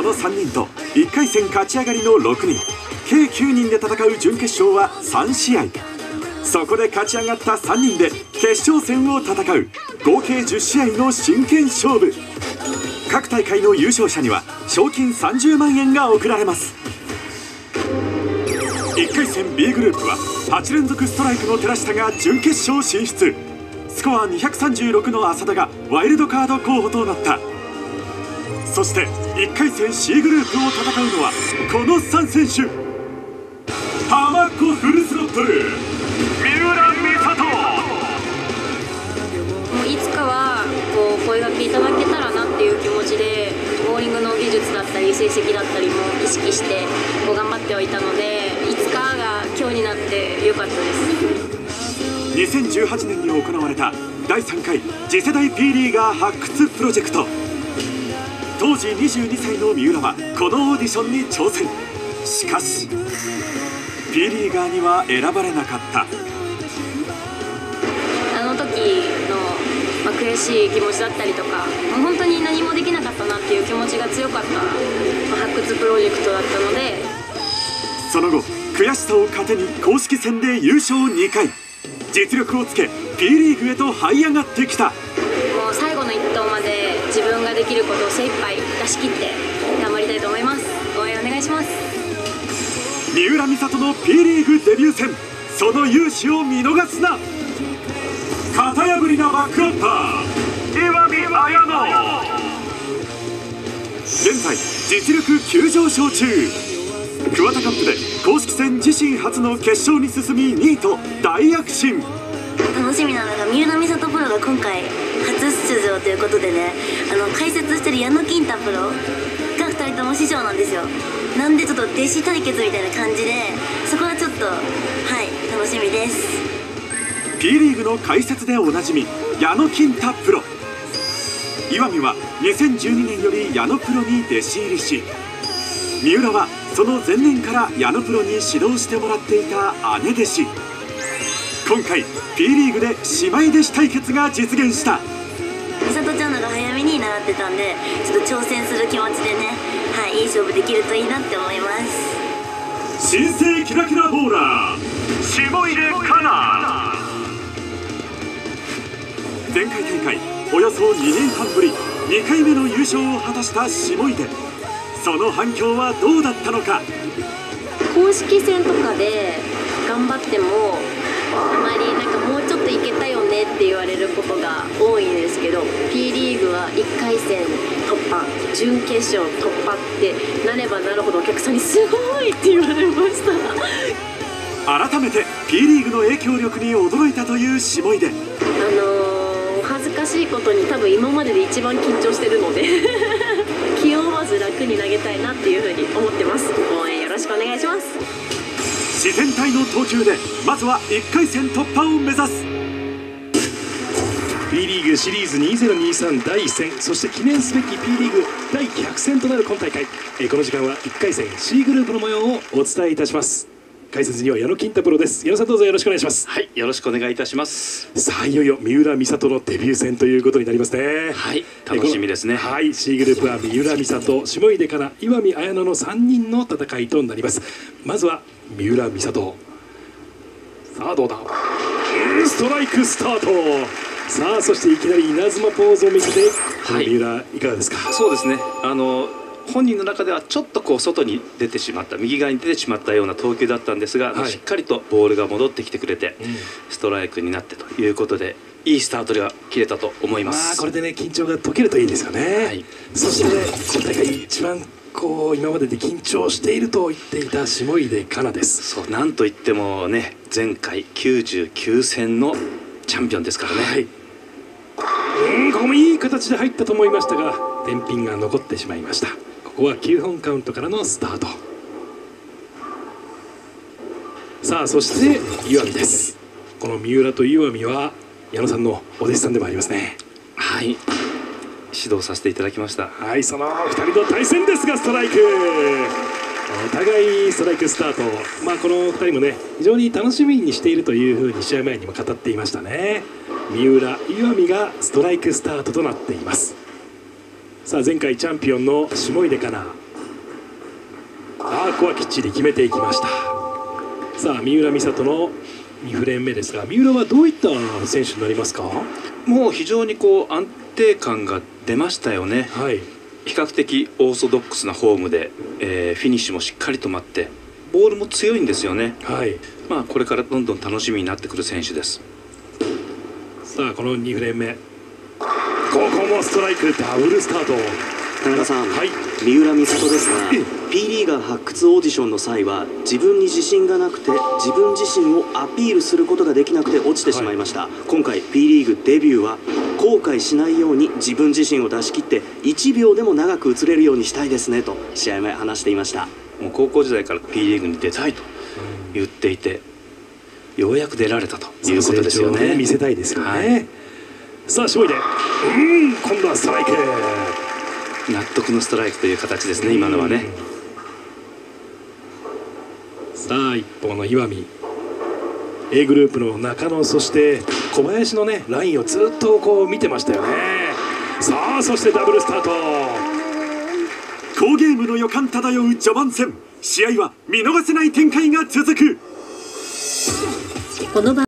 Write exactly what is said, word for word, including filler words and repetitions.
のさんにんといっかい戦勝ち上がりのろくにん計きゅうにんで戦う準決勝はさんしあい。そこで勝ち上がったさんにんで決勝戦を戦う合計じゅっしあいの真剣勝負。各大会の優勝者には賞金さんじゅうまんえんが贈られます。いっかい戦 B グループははち連続ストライクの寺下が準決勝進出。スコアにひゃくさんじゅうろくの浅田がワイルドカード候補となった。そしていっかい戦 C グループを戦うのはこのさん選手。浜っ子フルスロットル三浦美里。 もういつかはこう声掛けいただけたらなっていう気持ちでボーリングの技術だったり成績だったりも意識してこう頑張ってはいたので、いつかが今日になってよかったです。 にせんじゅうはちねんに行われただいさんかい次世代 P リーガー発掘プロジェクト。当時にじゅうにさいの三浦はこのオーディションに挑戦。しかし P リーガーには選ばれなかった。 あの時の、まあ、悔しい気持ちだったりとか、もう本当に何もできなかったなっていう気持ちが強かった、まあ、発掘プロジェクトだったので、 その後悔しさを糧に公式戦で優勝にかい、実力をつけ P リーグへと這い上がってきた。 もう最後の一投まで自分ができることを精一杯出し切って頑張りたいと思います。応援お願いします。 三浦美里の P リーグデビュー戦、その勇姿を見逃すな。型破りなバックアッパー岩見綾乃。現在実力急上昇中。桑田カップで公式戦自身初の決勝に進みにいと大躍進。 楽しみなのが三浦美里プロが今回初出場ということでね、あの解説してる矢野金太プロがふたりとも師匠なんですよ。なんでちょっと弟子対決みたいな感じで、そこはちょっとはい楽しみです。 P リーグの解説でおなじみ矢野金太プロ。岩見はにせんじゅうにねんより矢野プロに弟子入りし、三浦はその前年から矢野プロに指導してもらっていた姉弟子。今回 P リーグで姉妹弟子対決が実現した。 美里ちゃんのが早めに習ってたんで、ちょっと挑戦する気持ちでね、はい、いい勝負できるといいなって思います。 新生キラキラボーラー下出香菜。前回大会およそにねんはんぶりにかいめの優勝を果たした下出。その反響はどうだったのか。 公式戦とかで頑張ってもあまりなんかもうちょっといけたよねって言われることが多いんですけど、 P リーグはいっかい戦突破、準決勝突破ってなればなるほどお客さんにすごいって言われました。 改めて P リーグの影響力に驚いたという下出。 あのー、恥ずかしいことに多分今までで一番緊張してるので気負わず楽に投げたいなっていうふうに思ってます。応援よろしくお願いします。 自然体の投球でまずはいっかい戦突破を目指す。 P リーグシリーズにせんにじゅうさんだいいっ戦、そして記念すべき P リーグだいひゃく戦となる今大会、えこの時間はいっかい戦 C グループの模様をお伝えいたします。解説には矢野金太プロです。矢野さんどうぞよろしくお願いします。 はい、よろしくお願いいたします。 さあいよいよ三浦美里のデビュー戦ということになりますね。 はい、楽しみですね。 はい、C グループは三浦美里、下出香菜、岩見綾乃のさんにんの戦いとなります。まずは三浦美里。さあどうだ、ストライクスタート。さあそしていきなり稲妻ポーズを見せて、はい、三浦いかがですか。 そうですね、あの本人の中ではちょっとこう外に出てしまった、右側に出てしまったような投球だったんですが、はい、しっかりとボールが戻ってきてくれて、うん、ストライクになってということでいいスタートが切れたと思います。 まあこれでね緊張が解けるといいですよね。はい、そして、ね、今大会一番こう今までで緊張していると言っていた下出香菜です。 そう、なんといってもね、前回きゅうじゅうきゅう戦のチャンピオンですからね。はい、 うん、ここもいい形で入ったと思いましたが天品が残ってしまいました。ここはきゅうほんカウントからのスタート。さあそして岩見です。この三浦と岩見は矢野さんのお弟子さんでもありますね。 はい、指導させていただきました。 はい、そのふたりの対戦ですがストライク、お互いストライクスタート。まあこのふたりもね非常に楽しみにしているというふうに試合前にも語っていましたね。三浦、岩見がストライクスタートとなっています。さあ前回チャンピオンの下出香菜、 あここはきっちり決めていきました。さあ三浦美里のにフレーム目ですが、三浦はどういった選手になりますか？ もう非常にこう安定感が出ましたよね。 はい、 比較的オーソドックスなフォームで、えーフィニッシュもしっかり止まってボールも強いんですよね。 はい、 まあこれからどんどん楽しみになってくる選手です。 さあこのにフレーム目、ここもストライクダブルスタート。 田中さん、 はい、 三浦美里ですがえ P リーガー発掘オーディションの際は自分に自信がなくて自分自身をアピールすることができなくて落ちてしまいました、はい、今回 P リーグデビューは後悔しないように自分自身を出し切っていちびょうでも長く映れるようにしたいですねと試合前話していました。 もう高校時代から P リーグに出たいと言っていて、ようやく出られたということですよね。 見せたいですよね、はい、さあ勝利で、うん今度はストライク、 納得のストライクという形ですね今のはね。 さあ一方の岩見、 A グループの中野、そして小林のねラインをずっとこう見てましたよね。さあそしてダブルスタート。 好ゲームの予感漂う序盤戦、試合は見逃せない展開が続く。 この番